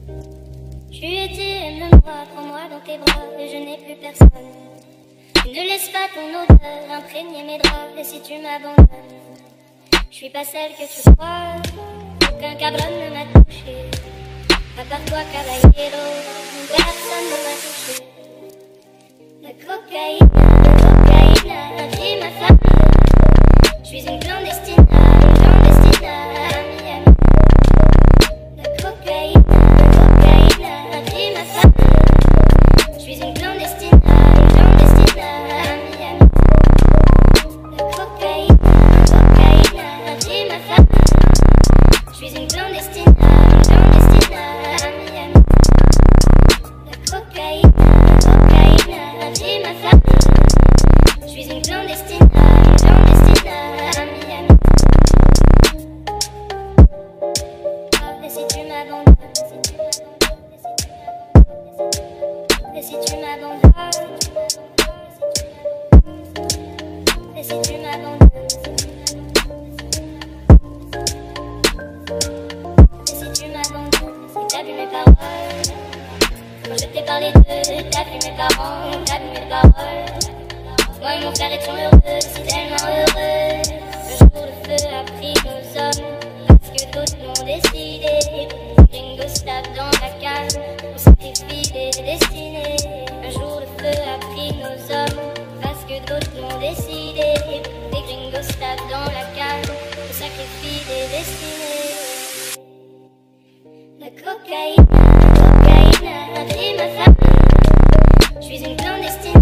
Tu étais, aime-moi, prends-moi dans tes bras, et je n'ai plus personne. Ne laisse pas ton odeur imprégner mes draps, et si tu m'abandonnes, je suis pas celle que tu crois, aucun cabron ne m'a touché. À part toi, caballero, personne ne m'a touché. La cocaïne, a pris ma famille. Je suis une clandestine à Miami. La cocaïne, a pris ma famille. Je suis une clandestine à Miami. La cocaïne, a pris ma famille. Je suis une clandestine à Miami. La cocaïne, a pris ma famille. Je suis une clandestine à Miami. Et si tu m'abandonnes, et si tu m'abandonnes, et si tu m'abandonnes, et si tu m'abandonnes, si t'as vu mes paroles, quand je t'ai parlé d'eux, t'as vu mes parents, t'as vu mes paroles. Moi et mon frère étions heureux, si tellement heureux. Le jour le feu a pris nos hommes, parce que d'autres l'ont décidé. Gringos tapent dans la cave, on sacrifie des destinées. Un jour le feu a pris nos hommes, parce que d'autres l'ont décidé. Les gringos tapent dans la cave, on sacrifie des destinées. La cocaïne, a pris ma famille. Je suis une clandestine